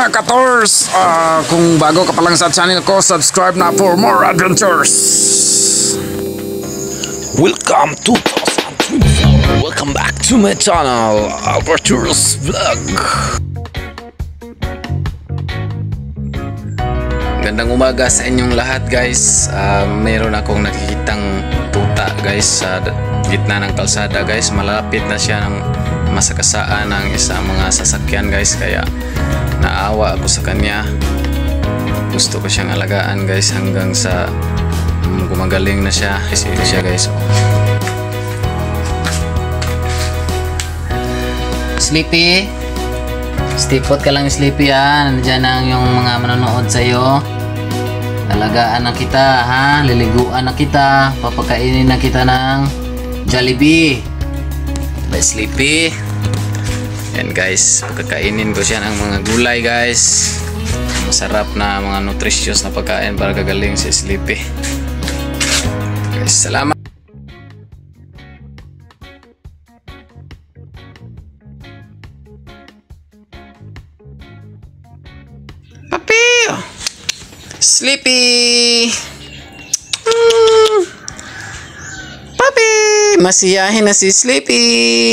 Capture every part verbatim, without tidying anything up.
mga kators, uh, kung bago ka pa lang sa channel ko, subscribe na for more adventures. Welcome to twenty twenty-four. Welcome back to my channel, Alberto's Vlog. Gandang umaga sa inyong lahat, guys. Uh, mayroon akong nakikitang tuta, guys, sa gitna ng kalsada, guys. Malapit na siya ng masakasaan ng isang mga sasakyan, guys, kaya naawa ako sa kanya. Gusto ko siyang alagaan, guys, hanggang sa um, gumagaling na siya. Ito siya, guys. Sleepy, stipot ka lang, Sleepy, ha. Nandiyan ang yung mga manonood sa'yo. Alagaan na kita, ha. Liliguan na kita. Papakainin na kita ng Jollibee. Bye, Sleepy. Yan, guys, pagkakainin ko siya ng mga gulay, guys. Masarap na mga nutritious na pagkain para gagaling si Sleepy. Guys, salamat. Papi! Sleepy! Mm. Papi! Masiyahin na si Sleepy!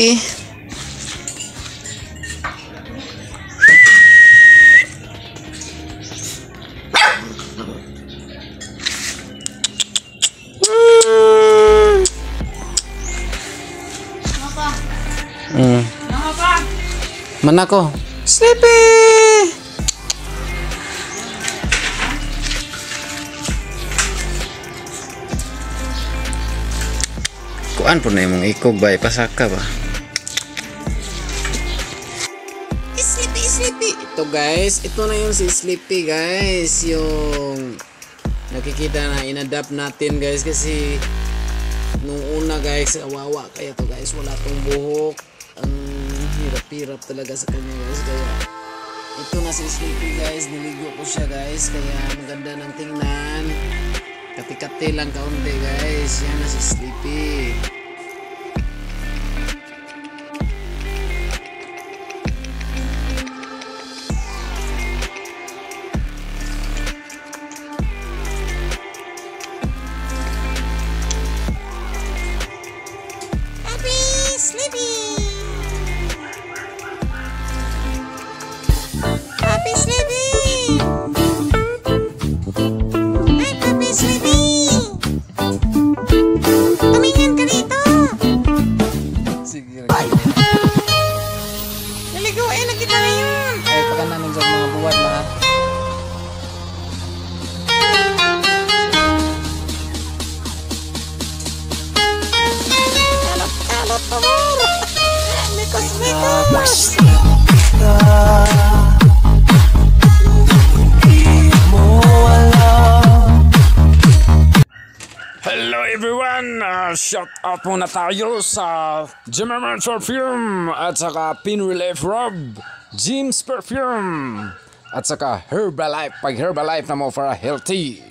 Hmm. Mana ko? Sleepy! Kuan po na yung ikog ba? Pasaka ba? Sleepy, Sleepy! Ito, guys. Ito na yung si Sleepy, guys. Yung nakikita na inadapt natin, guys, kasi nung una, guys, awawa kaya to, guys, wala tong buhok. Ang hirap-hirap talaga sa kanya, guys, kaya ito na si Sleepy, guys. Niligo ko siya, guys, kaya maganda ng tingnan. Kati-kati lang kaunti, guys. Yan na si Sleepy. Happy Sleepy! Hey, Happy Sleepy! Tumingin ka dito! Sige. Naliguin na kita ngayon! Ay, paka namin sa mga buwan na. Kalot-kalot pa mo! Mikos-mikos! Hello everyone! Uh, shout out muna tayo sa Zimmerman Perfume at saka Pinrelief Rob, Jim's Perfume at saka Herbalife. Pag Herbalife na mo for a healthy